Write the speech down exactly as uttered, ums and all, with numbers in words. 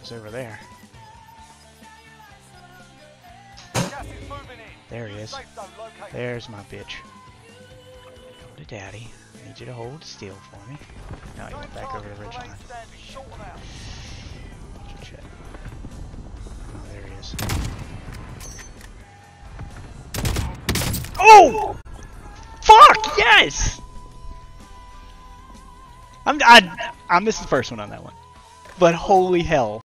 It's over there. There he is. There's my bitch. Go to daddy. I need you to hold still for me. Now he went back over the ridge line. Shit. Oh, there he is. Oh! Fuck! Yes! I'm I I missed the first one on that one. But holy hell.